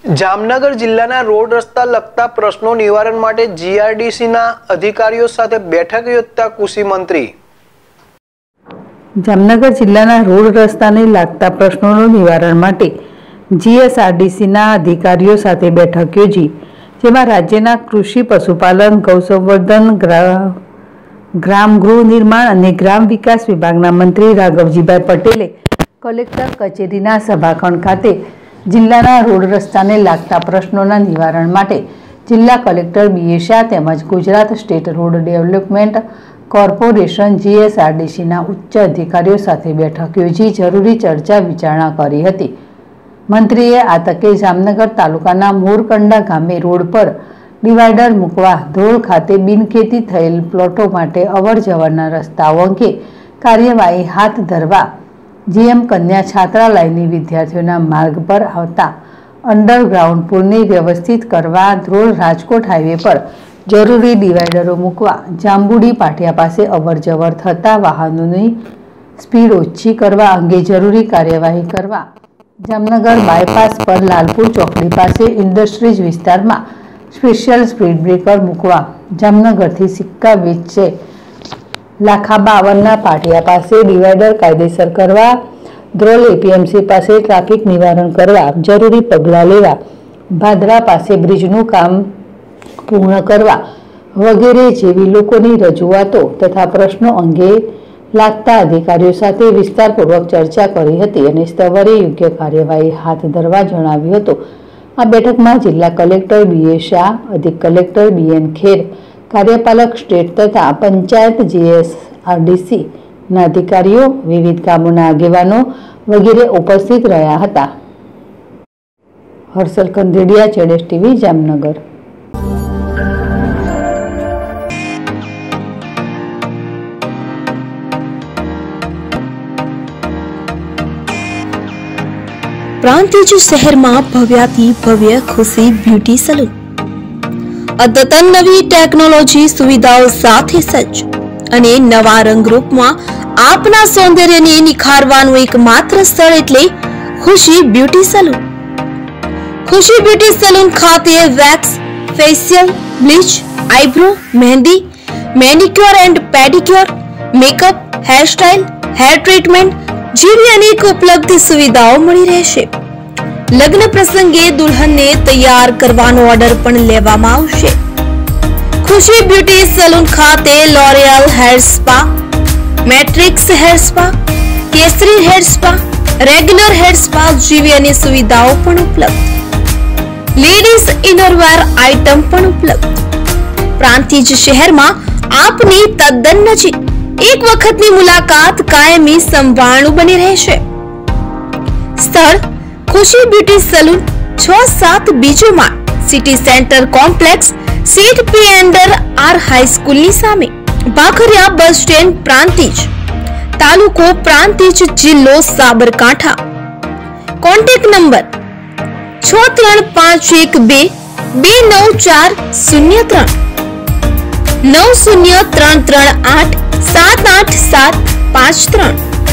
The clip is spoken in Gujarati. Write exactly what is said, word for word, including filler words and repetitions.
જામનગર જિલ્લાના રોડ રસ્તા લગતા પ્રશ્નો નિવારણ માટે જીઆરડીસીના અધિકારીઓ સાથે બેઠક યોજતા કૃષિ મંત્રી। જામનગર જિલ્લાના રોડ રસ્તાને લગતા પ્રશ્નોનું નિવારણ માટે જીએસઆરડીસીના અધિકારીઓ સાથે બેઠક યોજી, જેમાં રાજ્યના કૃષિ, પશુપાલન, ગૌસંવર્ધન, ગ્રામ ગૃહ નિર્માણ અને ગ્રામ વિકાસ વિભાગના મંત્રી રાઘવજીભાઈ પટેલે કલેક્ટર કચેરીના સભાખંડ ખાતે જિલ્લાના રોડ રસ્તાને લગતા પ્રશ્નોના નિવારણ માટે જિલ્લા કલેક્ટર બી એ શાહ તેમજ Gujarat state road development corporation જીએસઆરડીસીના ઉચ્ચ અધિકારીઓ સાથે બેઠક યોજી જરૂરી ચર્ચા વિચારણા કરી હતી। મંત્રીએ આ તકે જામનગર તાલુકાના મોરકંડા ગામે રોડ પર ડિવાઈડર મૂકવા, ધોળ ખાતે બિનખેતી થયેલ પ્લોટો માટે અવર જવરના રસ્તાઓ અંગે કાર્યવાહી હાથ ધરવા, જીએમ કન્યા છાત્રાલયની વિદ્યાર્થીઓના માર્ગ પર આવતા અંડરગ્રાઉન્ડ પુલને વ્યવસ્થિત કરવા, ધ્રોળ રાજકોટ હાઈવે પર જરૂરી ડિવાઈડરો મૂકવા, જાંબુડી પાટિયા પાસે અવર જવર થતા વાહનોની સ્પીડ ઓછી કરવા અંગે જરૂરી કાર્યવાહી કરવા, જામનગર બાયપાસ પર લાલપુર ચોકડી પાસે ઇન્ડસ્ટ્રીઝ વિસ્તારમાં સ્પેશિયલ સ્પીડ બ્રેકર મૂકવા, જામનગરથી સિક્કા વચ્ચે લાખા બાવનના પાટિયા પાસે ડિવાઈડર કાયદેસર કરવા, ધ્રોલ એપીએમસી પાસે ટ્રાફિક નિવારણ કરવા જરૂરી પગલાં લેવા, ભાદરા પાસે બ્રિજનું કામ પૂર્ણ કરવા વગેરે જેવી લોકોની રજૂઆતો તથા પ્રશ્નો અંગે લાગતા અધિકારીઓ સાથે વિસ્તારપૂર્વક ચર્ચા કરી હતી અને સ્થળે યોગ્ય કાર્યવાહી હાથ ધરવા જણાવ્યું હતું। આ બેઠકમાં જિલ્લા કલેક્ટર બી એ શાહ, અધિક કલેક્ટર બી એન ખેર, કાર્યપાલક સ્ટેટ તથા પંચાયત જીએસઆરડીસી ના અધિકારીઓ, વિવિધ ગામોના આગેવાનો વગેરે ઉપસ્થિત રહ્યા હતા। હર્ષલ કંદેડિયા, જેડેશ ટીવી, જામનગર। પ્રાંતિજ શહેરમાં ભવ્યાથી ભવ્ય ખુશી બ્યુટી સલૂન અદ્યતન નવી ટેકનોલોજી સુવિધાઓ સાથે સજ્જ અને નવા રંગરૂપમાં આપના સૌંદર્યને નિખારવાનું એકમાત્ર સ્થળ એટલે Khushi beauty salon. Khushi beauty salon ખાતે wax, facial, bleach, eyebrow, mehndi, manicure and pedicure, makeup, hairstyle, hair treatment જેવી અનેક ઉપલબ્ધ સુવિધાઓ મળી રહેશે। લગ્ન પ્રસંગે દુલ્હનને તૈયાર કરવાનો ઓર્ડર પણ લેવામાં આવશે। ખુશી બ્યુટી સલૂન ખાતે L'Oreal hair spa, Matrix hair spa, Kesari hair spa, regular hair spa જેવી અનેક સુવિધાઓ પણ ઉપલબ્ધ। લેડીઝ ઇનરવેર આઇટમ પણ ઉપલબ્ધ। પ્રાંતિજ શહેરમાં આપની તદ્દન નજીક એક વખતની મુલાકાત કાયમી સંભાળનું બની રહેશે। સ્થળ ખુશી બ્યુટી સલૂન, છ સાત બીજો માળ, સિટી સેન્ટર કોમ્પ્લેક્સ, સીટ પી એન્ડર આર હાઈસ્કૂલની સામે, ભાખરિયા બસ સ્ટેન્ડ, પ્રાંતિજ, તાલુકો પ્રાંતિજ, જિલ્લો સાબરકાંઠા। કોન્ટેક્ટ નંબર છ ત્રણ પાંચ એક બે બે નવ ચાર શૂન્ય ત્રણ, નવ શૂન્ય ત્રણ ત્રણ આઠ સાત આઠ સાત પાંચ ત્રણ।